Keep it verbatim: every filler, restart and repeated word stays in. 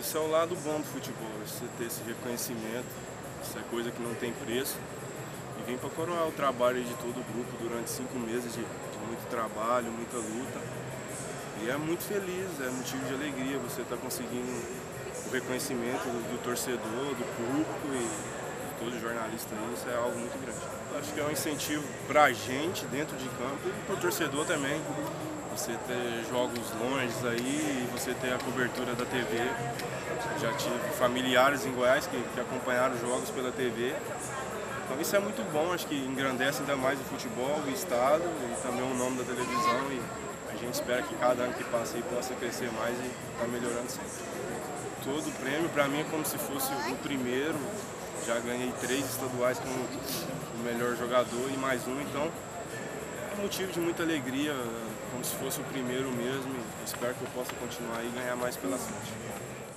esse é o lado bom do futebol, você ter esse reconhecimento, isso é coisa que não tem preço. E vem para coroar o trabalho de todo o grupo durante cinco meses de, de muito trabalho, muita luta. E é muito feliz, é motivo de alegria você estar tá conseguindo o reconhecimento do, do torcedor, do público e de todo jornalista aí, isso é algo muito grande. Acho que é um incentivo para a gente dentro de campo e para o torcedor também. Você ter jogos longe aí e você ter a cobertura da T V. Já tive familiares em Goiás que, que acompanharam jogos pela T V. Então isso é muito bom, acho que engrandece ainda mais o futebol, o estado e também o nome da televisão. E a gente espera que cada ano que passa aí possa crescer mais e estar tá melhorando sempre. Todo prêmio para mim é como se fosse o primeiro. Já ganhei três estaduais como o melhor jogador e mais um, então é motivo de muita alegria, como se fosse o primeiro mesmo. E espero que eu possa continuar e ganhar mais pela frente.